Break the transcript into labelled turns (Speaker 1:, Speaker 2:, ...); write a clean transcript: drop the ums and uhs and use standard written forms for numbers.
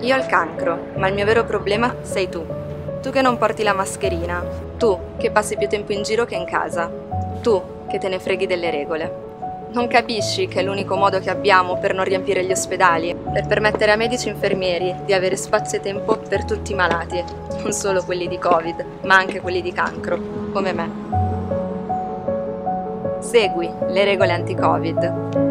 Speaker 1: Io ho il cancro, ma il mio vero problema sei tu. Tu che non porti la mascherina, tu che passi più tempo in giro che in casa, tu che te ne freghi delle regole. Non capisci che è l'unico modo che abbiamo per non riempire gli ospedali, per permettere a medici e infermieri di avere spazio e tempo per tutti i malati, non solo quelli di Covid, ma anche quelli di cancro, come me. Segui le regole anti-Covid.